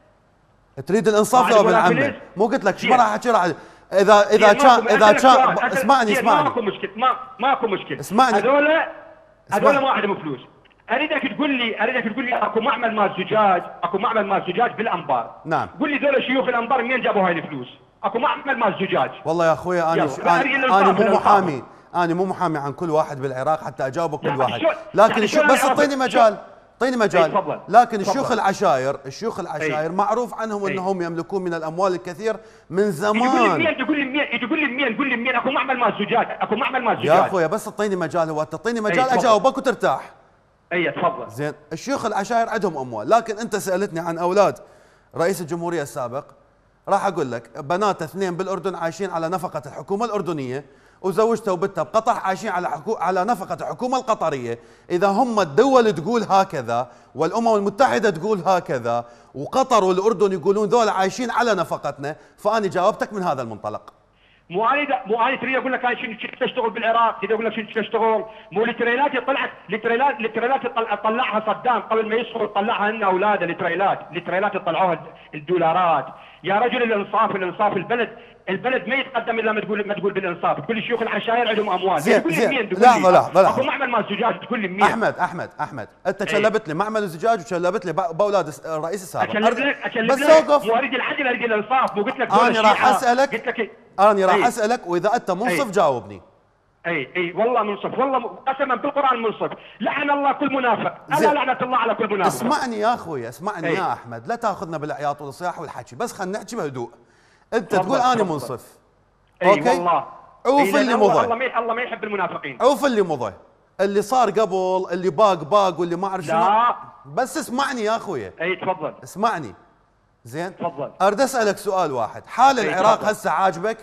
تريد الانصاف يا ابن عمي؟ مو قلت لك ايش ما راح احكي، راح اذا اذا كان اذا كان اسمعني اسمعني ماكو مشكله، ما ماكو مشكله. اسمعني. هذول هذول ما عندهم فلوس. اريدك تقول لي اريدك تقول لي اكو معمل مال زجاج، اكو معمل مال زجاج بالانبار. نعم. قول لي ذول شيوخ الانبار منين جابوا هاي الفلوس؟ اكو معمل مال زجاج. والله يا اخوي انا انا, أنا مو محامي، انا مو محامي عن كل واحد بالعراق حتى اجاوبك كل واحد، لكن شو بس اعطيني مجال، اعطيني مجال. لكن الشيوخ العشائر الشيوخ العشائر معروف عنهم انهم يملكون من الاموال الكثير من زمان. تقول لي منين تقول لي منين تقول لي منين قول لي منين اكو معمل مال زجاج، اكو معمل مال زجاج. يا اخوي بس اعطيني مجال، هو تعطيني مجال اجاوبك وترتاح. اي تفضل. زين، الشيوخ العشائر عندهم اموال، لكن انت سالتني عن اولاد رئيس الجمهوريه السابق، راح اقول لك بنات اثنين بالاردن عايشين على نفقه الحكومه الاردنيه، وزوجته وبنتها بقطر عايشين على حكو... على نفقه الحكومه القطريه. اذا هم الدول تقول هكذا والامم المتحده تقول هكذا وقطر والاردن يقولون ذول عايشين على نفقتنا، فاني جاوبتك من هذا المنطلق. مو انا مو انا تريد اقول لك انا شنو تشتغل بالعراق، تريد اقول لك شنو تشتغل، مو التريلات طلعت التريلات التريلات طلعها صدام قبل ما يصفر، طلعها لنا اولاده التريلات، التريلات طلعوها الدولارات. يا رجل الانصاف الانصاف، البلد البلد ما يتقدم الا ما تقول ما تقول بالانصاف، تقول لي شيوخ العشائر عندهم اموال. زين زين لحظه لحظه اكو معمل مال زجاج، تقول لي منين؟ احمد احمد احمد انت شلبت لي معمل الزجاج وشلبت لي باولاد الرئيس السابق. اشلب لك اشلب بس لك اوقف. مو اريد العدل، اريد الانصاف. مو قلت لك انا راح اسالك، قلت لك انا راح اسالك واذا انت منصف جاوبني. اي اي والله منصف، والله قسما بالقران منصف. لعن الله كل منافق، الا لعنه الله على كل منافق. اسمعني يا اخوي، اسمعني أي. يا احمد، لا تاخذنا بالعياط والصياح والحكي، بس خلينا نحكي بهدوء. انت تقول انا منصف. اي اوكي والله. عوف اللي مضى. الله ما الله ما يحب المنافقين. عوف اللي مضى، اللي صار قبل، اللي باق باق واللي ما اعرف شنو. بس اسمعني يا اخوي. اي تفضل. اسمعني. زين؟ تفضل. اريد اسالك سؤال واحد، حال العراق هسه عاجبك؟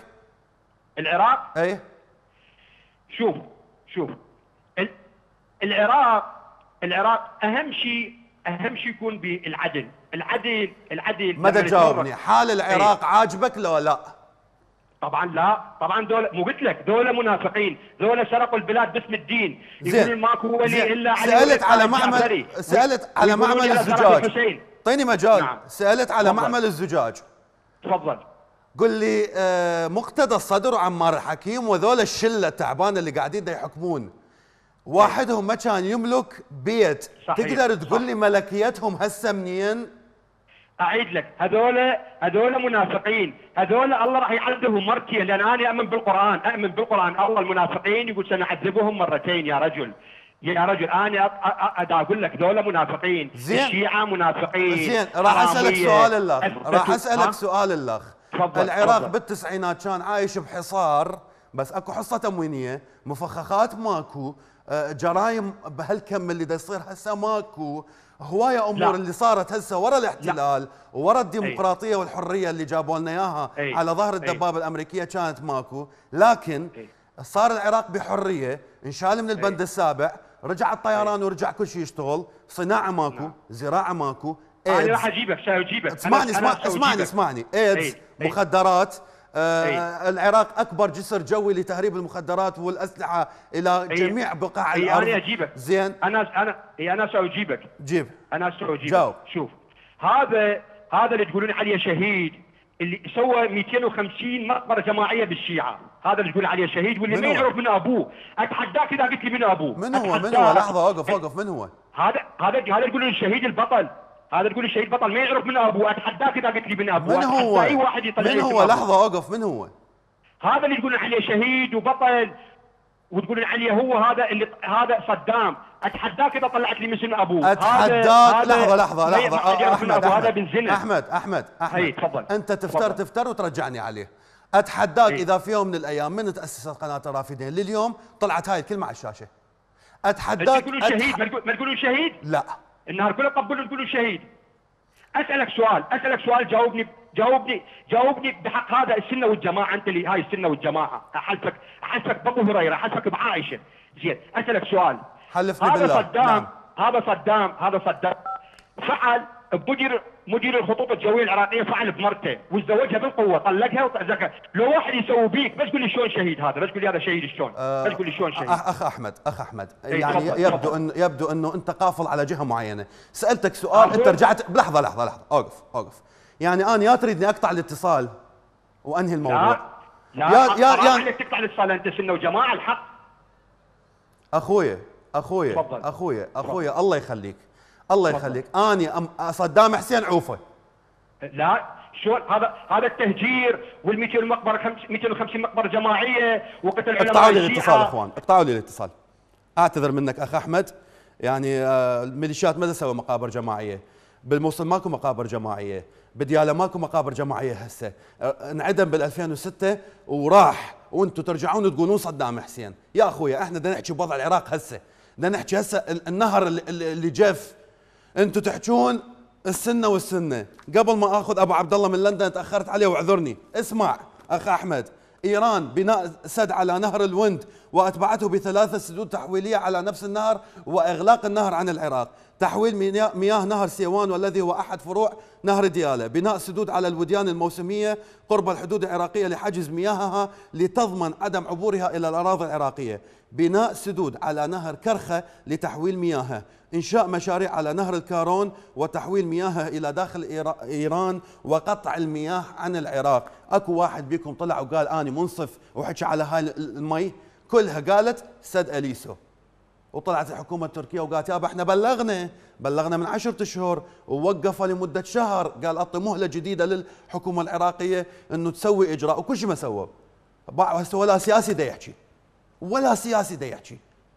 العراق؟ اي شوف شوف العراق العراق اهم شيء اهم شيء يكون بالعدل، العدل العدل. ماذا تجاوبني؟ حال العراق ايه؟ عاجبك لو لا؟ طبعا لا، طبعا دول مو قلت لك دول منافقين، دول سرقوا البلاد باسم الدين، يقولون ماكو ولي الا علي. سالت على معمل سالت على معمل الزجاج، اعطيني مجال. نعم. سالت على فضل. معمل الزجاج. تفضل. قل لي آه مقتدى الصدر وعمار الحكيم وذول الشله التعبانه اللي قاعدين دا يحكمون، واحدهم ما كان يملك بيت. صحيح. تقدر تقول لي ملكيتهم هسه منين؟ اعيد لك، هذول هذول منافقين، هذول الله راح يعذبهم مرتين، لان انا اؤمن بالقران، اؤمن بالقران الله المنافقين يقول سنعذبهم مرتين يا رجل. يا رجل انا ادى اقول لك ذولا منافقين، زين. الشيعه منافقين. زين راح اسالك سؤال الاخ، راح اسالك سؤال الاخ. العراق فضل. بالتسعينات كان عايش بحصار، بس اكو حصه تموينيه، مفخخات ماكو، جرايم بهالكم اللي دا يصير هسه ماكو، هوايه امور لا. اللي صارت هسه ورا الاحتلال ورا الديمقراطيه والحريه اللي جابوا لنا اياها على ظهر الدبابه الامريكيه كانت ماكو، لكن صار العراق بحريه، انشال من البند السابع، رجع الطيران ورجع كل شيء يشتغل، صناعه ماكو، زراعه ماكو، انا راح اجيبك شو اجيبك اسمعني اسمعني اسمعني اسمعني ايدز، مخدرات. آه العراق اكبر جسر جوي لتهريب المخدرات والاسلحه الى أي. جميع بقاع أي الارض. انا اجيبك زين انا انا اي انا ساجيبك جيب انا ساجيبك جاوب. شوف هذا هذا اللي تقولون عليه شهيد اللي سوى مئتين وخمسين مقبره جماعيه بالشيعه، هذا اللي تقول عليه شهيد واللي ما يعرف من ابوه، اتحداك اذا قلت لي من ابوه. من هو من هو لحظه اوقف اوقف من هو؟ هذا هذا هذا يقولون الشهيد البطل، هذا تقول الشهيد بطل ما يعرف من ابوه، اتحداك اذا قلت لي من ابوه. من هو؟ اي واحد يطلع من هو؟ لحظه اوقف من هو؟ هذا اللي تقولون عليه شهيد وبطل وتقولون عليه هو هذا اللي هذا صدام، اتحداك اذا طلعت لي مثل ابوه. اتحداك لحظه لحظه لحظه احمد هذا بنزنه. احمد احمد احمد اي تفضل. انت تفتر فضل. تفتر وترجعني عليه. اتحداك اذا في يوم من الايام من تاسست قناه الرافدين لليوم طلعت هاي الكلمه على الشاشه. اتحداك تقولون شهيد ما تقولون شهيد؟ لا النهار كله قبلوا تقولون شهيد. اسالك سؤال اسالك سؤال جاوبني جاوبني جاوبني بحق هذا السنه والجماعه، انت اللي هاي السنه والجماعه، احلفك احلفك بابو هريره، احلفك بعائشه. زين اسالك سؤال، حلفني هذا بالله. صدام نعم. هذا صدام هذا صدام فعل بمدير مدير الخطوط الجويه العراقيه، فعل بمرته وتزوجها بالقوه، طلقها وطلقها. لو واحد يسوي بيك بس قول لي شلون شهيد هذا، بس قول لي هذا شهيد شلون، أه بس قول لي شلون شهيد. اخ احمد اخ احمد إيه يعني طبعًا يبدو انه يبدو انه انت قافل على جهه معينه. سالتك سؤال انت رجعت بلحظه لحظه لحظه اوقف اوقف يعني انا يا تريدني اقطع الاتصال وانهي الموضوع. لا لا يا يا يا تقطع الاتصال، انت سنه وجماعه الحق. اخويا اخويا فضل. اخويا اخويا فضل. الله يخليك الله يخليك. اني صدام حسين عوفه. لا شلون هذا هذا التهجير وال مئتين مقبره مئتين وخمسين مقبره جماعيه وقتل علماء اقطعوا لي الاتصال اخوان، اقطعوا لي الاتصال. اعتذر منك اخ احمد، يعني الميليشيات ما تسوي مقابر جماعيه، بالموصل ماكو مقابر جماعيه، بدياله ماكو مقابر جماعيه هسه، انعدم بال ألفين وستة وراح، وانتم ترجعون تقولون صدام حسين. يا اخويا احنا بدنا نحكي بوضع العراق هسه، بدنا نحكي هسه النهر اللي, اللي جف. انتم تحجون السنه والسنه. قبل ما اخذ ابو عبد الله من لندن تاخرت عليه واعذرني. اسمع اخ احمد، ايران بناء سد على نهر الوند واتبعته بثلاثه سدود تحويليه على نفس النهر واغلاق النهر عن العراق، تحويل مياه نهر سيوان والذي هو احد فروع نهر دياله، بناء سدود على الوديان الموسميه قرب الحدود العراقيه لحجز مياهها لتضمن عدم عبورها الى الاراضي العراقيه، بناء سدود على نهر كرخه لتحويل مياهه، إنشاء مشاريع على نهر الكارون وتحويل مياهه إلى داخل إيران وقطع المياه عن العراق. أكو واحد بيكم طلع وقال أنا منصف وحكي على هاي المي؟ كلها قالت سد أليسو. وطلعت الحكومة التركية وقالت يابا احنا بلغنا بلغنا من عشرة أشهر ووقفوا لمدة شهر، قال أعطي مهلة جديدة للحكومة العراقية أنه تسوي إجراء، وكل شيء ما سووا. هسه ولا سياسي دا يحكي ولا سياسي دا يحكي.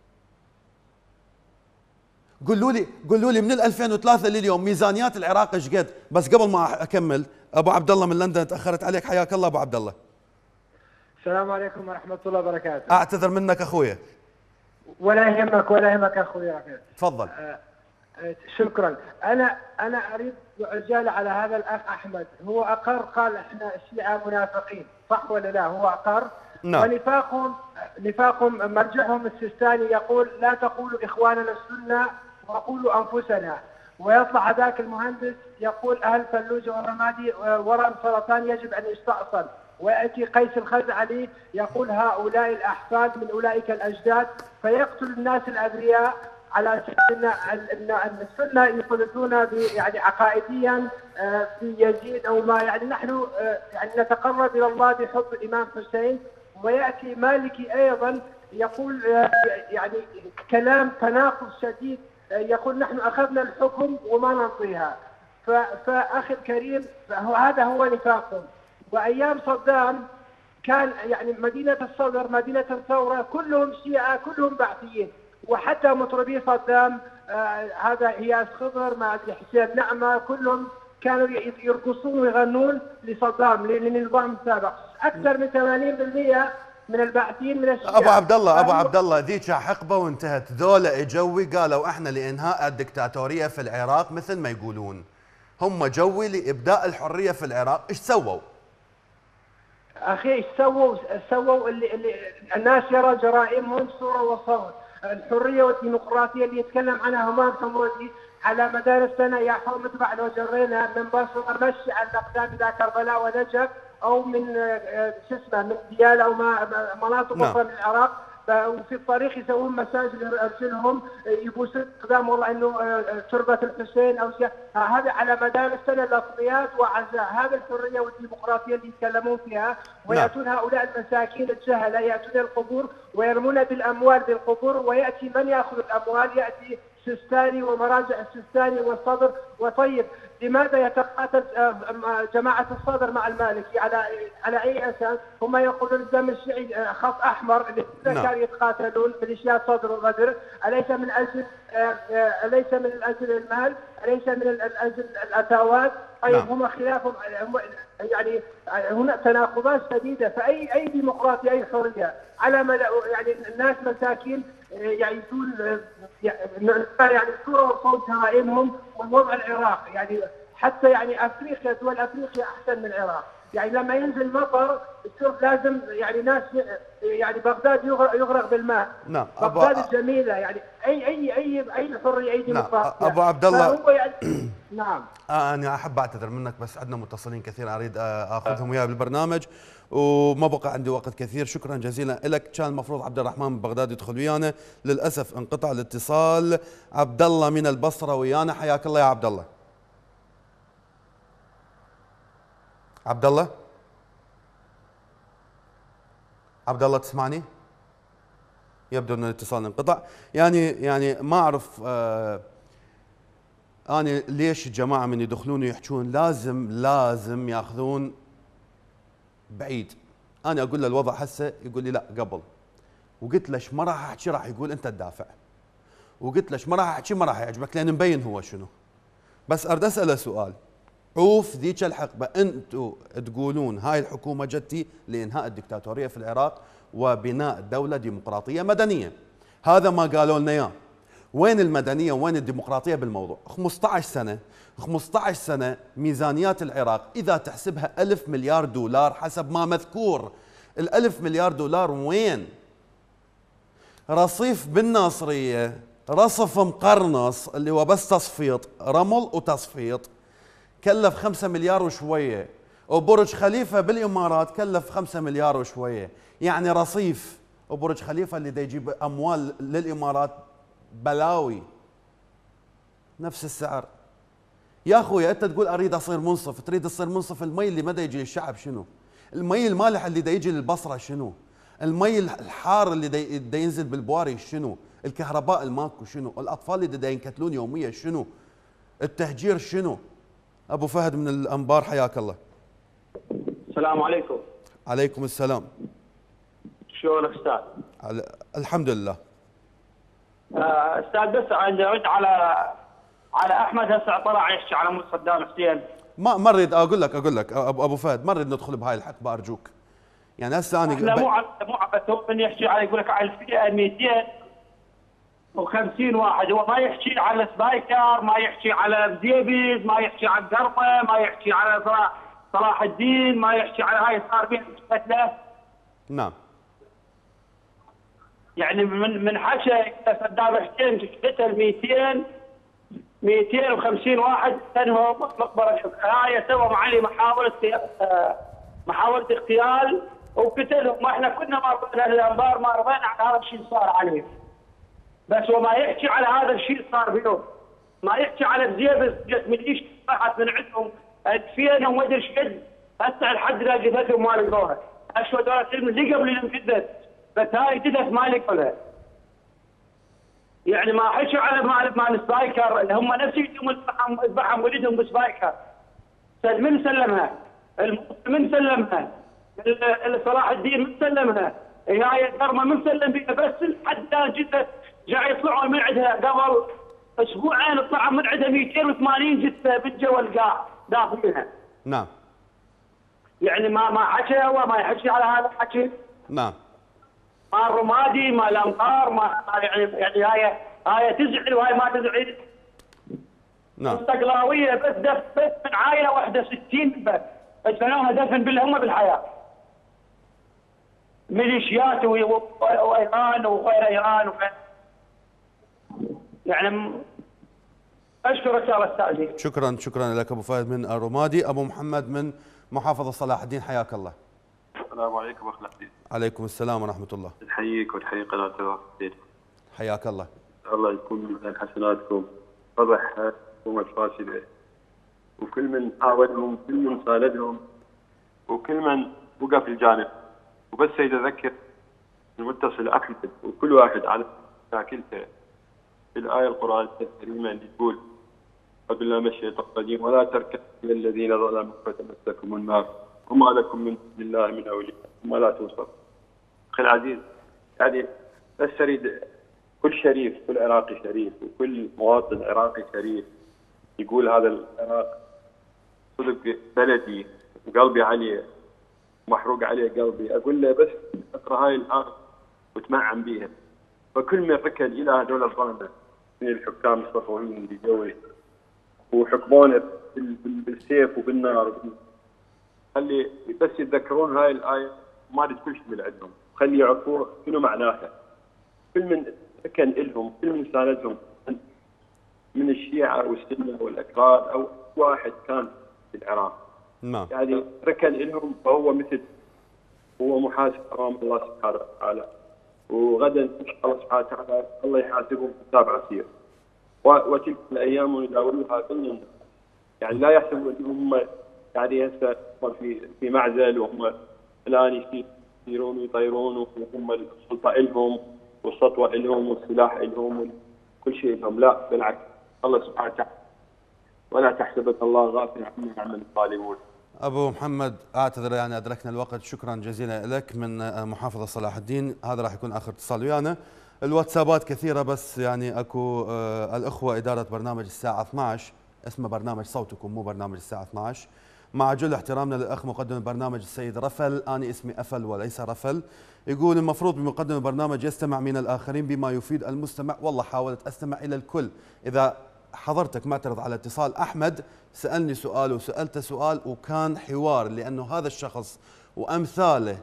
قولوا لي قولوا لي من ألفين وثلاثة لليوم ميزانيات العراق ايش قد؟ بس قبل ما اكمل ابو عبد الله من لندن تاخرت عليك، حياك الله ابو عبد الله. السلام عليكم ورحمه الله وبركاته. اعتذر منك اخويا. ولا يهمك ولا يهمك اخوي رافد. تفضل. آه شكرا. انا انا اريد عجاله على هذا الاخ احمد، هو اقر قال احنا الشيعه منافقين، صح ولا لا؟ هو اقر. نعم. ونفاقهم نفاقهم مرجعهم السيستاني يقول لا تقولوا اخواننا السنه وقولوا انفسنا، ويطلع ذاك المهندس يقول اهل فلوجه والرمادي ورم سرطان يجب ان يستأصل، وياتي قيس الخزعلي يقول هؤلاء الاحفاد من اولئك الاجداد، فيقتل الناس الابرياء على اساس ان ان السنه يقولون يعني عقائديا في يزيد او ما، يعني نحن يعني نتقرب الى الله بحب الامام حسين. وياتي مالكي ايضا يقول يعني كلام تناقض شديد، يقول نحن اخذنا الحكم وما نعطيها. فاخي الكريم هذا هو نفاقهم. وايام صدام كان يعني مدينه الصدر مدينه الثوره كلهم شيعه كلهم بعثيين، وحتى مطربي صدام آه هذا اياس خضر مع حسين نعمه كلهم كانوا يرقصون ويغنون لصدام للنظام السابق. اكثر من ثمانين بالمئة من الباعثين من الشيعة. ابو عبد الله ابو عبد الله ذيك حقبه وانتهت، ذولا اجوي قالوا احنا لانهاء الدكتاتوريه في العراق مثل ما يقولون، هم جوي لابداء الحريه في العراق، ايش سووا؟ اخي ايش سووا؟ سووا اللي, اللي الناس يرى جرائمهم صوره وصوت. الحريه والديمقراطيه اللي يتكلم عنها همام حمودي على مدار السنه يا حول متبع لو جرينا من بصره مشي على الاقدام الى كربلاء ونجف او من شو اسمه من ديالى او مناطق اخرى من العراق، وفي الطريق يسوون مساجد لارجلهم يبوسون اقدام والله انه تربه الحسين او شيء. هذا على مدار السنه الاصليات وعزاء. هذا الحريه والديمقراطيه اللي يتكلمون فيها، وياتون هؤلاء المساكين الجهله ياتون القبور ويرمون بالاموال بالقبور، وياتي من ياخذ الاموال ياتي السيستاني ومراجع السيستاني والصدر. وطيب لماذا يتقاتل جماعه الصدر مع المالكي على على اي اساس؟ هم يقولون الدم الشيعي خط احمر اللي كانوا يتقاتلون ميليشيات صدر وغدر، اليس من اجل اليس من اجل المال؟ اليس من اجل الاتاوات؟ طيب نعم. هم خلافهم يعني هنا تناقضات شديده. فاي اي ديمقراطيه اي حريه على مدى يعني الناس مساكين يعيشون يعني صوره وصوت جرائمهم ووضع العراق، يعني حتى يعني افريقيا دول افريقيا احسن من العراق. يعني لما ينزل مطر الشرب لازم يعني ناس يعني بغداد يغرق, يغرق بالماء. نعم. بغداد الجميله يعني اي اي اي اي حريه اي ديمقراطيه. نعم. ابو عبد الله يعني نعم آه انا احب اعتذر منك بس عندنا متصلين كثير اريد اخذهم وياه بالبرنامج وما بقى عندي وقت كثير. شكرا جزيلا لك. كان المفروض عبد الرحمن من بغداد يدخل ويانا، للاسف انقطع الاتصال. عبد الله من البصره ويانا، حياك الله يا عبد الله. عبد الله عبد الله تسمعني؟ يبدو ان الاتصال انقطع. يعني يعني ما اعرف آه انا ليش الجماعه من يدخلون ويحجون لازم لازم ياخذون بعيد. انا اقول له الوضع هسه، يقول لي لا قبل. وقلت له ايش ما راح احكي، راح يقول انت تدافع. وقلت له ايش ما راح احكي ما راح يعجبك لان مبين هو شنو. بس اريد اساله سؤال، عوف ذيك الحقبه انتم تقولون هاي الحكومه جتي لانهاء الدكتاتوريه في العراق وبناء دوله ديمقراطيه مدنيه. هذا ما قالوا لنا اياه. وين المدنيه وين الديمقراطيه بالموضوع؟ خمسة عشر سنه خمسة عشر سنه ميزانيات العراق اذا تحسبها ألف مليار دولار حسب ما مذكور. الألف مليار دولار وين؟ رصيف بالناصريه، رصف مقرنص اللي هو بس تصفيط، رمل وتصفيط، كلف خمسة مليار وشويه، وبرج خليفه بالامارات كلف خمسة مليار وشويه. يعني رصيف وبرج خليفه اللي دا يجيب اموال للامارات بلاوي نفس السعر. يا اخوي انت تقول اريد اصير منصف، تريد تصير منصف. المي اللي ما دا يجي للشعب شنو؟ المي المالح اللي دا يجي للبصره شنو؟ المي الحار اللي دا ينزل بالبواري شنو؟ الكهرباء الماكو شنو؟ الاطفال اللي دا ينقتلون يوميا شنو؟ التهجير شنو؟ ابو فهد من الانبار حياك الله. السلام عليكم. عليكم السلام. شلونك استاذ؟ الحمد لله. استاذ بس عندي رد على على احمد هسه طلع يحكي على مول صدام حسين. ما ما اريد اقول لك اقول لك ابو ابو فهد ما اريد ندخل بهاي الحقبه ارجوك. يعني هسه انا احنا مو مو بس هو من يحكي على يقول لك على الفئه مئتين وخمسين واحد، هو ما يحكي على سبايكر، ما يحكي على زيبيز، ما يحكي على قرطه، ما يحكي على صلاح الدين، ما يحكي على هاي صار بين قتله. نعم. يعني من من حكى صدام حسين قتل مئتين مئتين وخمسين واحد تنهوا مقبره هاي، سوى معالي محاوله محاوله اغتيال وقتلهم. ما احنا كنا ما رضينا الانبار، ما رضينا على هذا الشيء صار عليه. بس هو ما يحكي على هذا الشيء صار فيهم، ما يحكي على بزيبس جت من ايش طلعت من عندهم ادفينهم وما ادري ايش قد هسه لحد لا جثثهم ما لقوها. اشهد ان اللي قبل الانجدت بس هاي جثث ما لقوها. يعني ما حكوا على مال مال السبايكر اللي هم نفس يجون يذبحهم ولدهم بسبايكر. من سلمها؟ من سلمها؟ صلاح الدين من سلمها؟ هاي الكرمه من سلم بها؟ بس لحد الان جثث جاي يطلعون من عندها قبل اسبوعين طلعوا من عندها مئتين وثمانين جثه بالجو القاع داخلها. نعم. يعني ما ما حكى هو ما يحكي على هذا الحكي. نعم. ما الرمادي ما الامطار ما يعني يعني هاي هاي تزعل وهاي ما تزعل. نعم. استقلاويه بس دف بس من عائله واحده ستين بس ادفنوها دفن بالهم بالحياه. ميليشيات وايران وغير ايران وغير يعني اشكرك يا استاذي. شكرا شكرا لك ابو فهد من الرمادي. ابو محمد من محافظه صلاح الدين، حياك الله. السلام عليكم اخ الحبيب. عليكم السلام ورحمه الله. نحييك ونحيي قناه الوفد. حياك الله. الله يكون من حسناتكم، فضح الحكومه الفاسده وكل من عاونهم وكل من ساندهم وكل من وقف الجانب. وبس يتذكر المتصل احمد وكل واحد على شاكلته الآية القرآنية الكريمة اللي تقول قبل ما الشيطان الرجيم ولا تركنوا إلى الذين ظلموا فتمسكم النار وما لكم من دون الله من أولياء ثم لا توصل. أخي العزيز يعني بس أريد كل شريف كل عراقي شريف وكل مواطن عراقي شريف يقول هذا العراق صدق بلدي وقلبي عليه محروق عليه قلبي، أقول له بس اقرأ هاي الآية وتمعن بيها. فكل من ركن إلى هذول الظلمة من الحكام الصفويين اللي جوي وحكمونه بالسيف وبالنار، خلي بس يتذكرون هاي الآية ما تكون شمل عندهم، خلي يعرفوا شنو معناها. كل من ركن إلهم كل من ساندهم من الشيعة والسنة والأكراد أو واحد كان في العراق. نعم. يعني ركن إلهم فهو مثل هو محاسب أمام الله سبحانه وتعالى، وغدا ان شاء الله سبحانه وتعالى الله يحاسبهم حساب عسير. وتلك الايام نداولها بيننا، يعني لا يحسبوا انهم يعني هسه في في معزل وهم الان يسيرون ويطيرون وهم السلطه لهم والسطوه لهم والسلاح لهم وكل شيء لهم، لا بالعكس الله سبحانه وتعالى ولا تحسبن الله غافلا عما يعمل الظالمون. ابو محمد اعتذر يعني ادركنا الوقت، شكرا جزيلا لك من محافظه صلاح الدين. هذا راح يكون اخر اتصال ويانا. الواتسابات كثيره بس يعني اكو آه الاخوه اداره برنامج الساعه اثنعش، اسمه برنامج صوتكم مو برنامج الساعه اثنعش. مع جل احترامنا للاخ مقدم البرنامج السيد رفل، انا اسمي افل وليس رفل، يقول المفروض بمقدم البرنامج يستمع من الاخرين بما يفيد المستمع. والله حاولت استمع الى الكل. اذا حضرتك معترض على اتصال أحمد سألني سؤال وسألته سؤال وكان حوار، لأنه هذا الشخص وأمثاله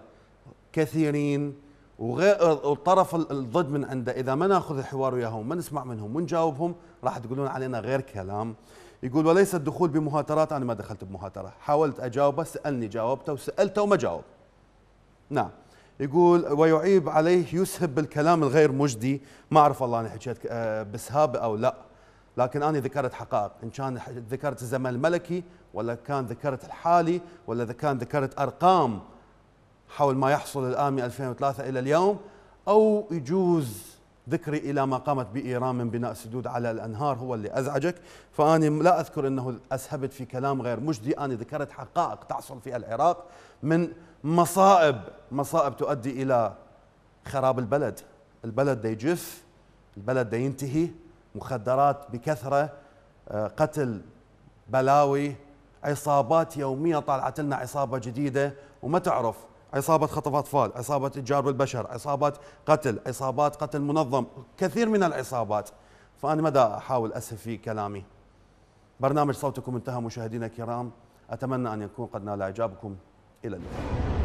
كثيرين وغير الطرف الضد من عنده، إذا ما ناخذ الحوار وياهم ما نسمع منهم ونجاوبهم راح تقولون علينا غير كلام. يقول وليس الدخول بمهاترات، أنا ما دخلت بمهاترة، حاولت أجاوبه سألني جاوبته وسألته وما جاوب. نعم. يقول ويعيب عليه يسهب بالكلام الغير مجدي. ما أعرف والله أنا حكيت بسهاب أو لا، لكن أنا ذكرت حقائق، إن كان ذكرت الزمن الملكي ولا كان ذكرت الحالي ولا إذا كان ذكرت أرقام حول ما يحصل الآن من ألفين وثلاثة إلى اليوم، أو يجوز ذكري إلى ما قامت به إيران من بناء سدود على الأنهار هو اللي أزعجك، فأنا لا أذكر أنه أسهبت في كلام غير مجدي. أنا ذكرت حقائق تحصل في العراق من مصائب مصائب تؤدي إلى خراب البلد. البلد دا يجف، البلد دا ينتهي، مخدرات بكثرة، قتل، بلاوي، عصابات يوميا طالعت لنا عصابة جديدة وما تعرف، عصابة خطف أطفال، عصابة إتجار بالبشر، عصابات قتل، عصابات قتل منظم، كثير من العصابات. فأنا مدى أحاول أسهب في كلامي. برنامج صوتكم انتهى مشاهدينا الكرام، أتمنى أن يكون قد نال إعجابكم. إلى اللقاء.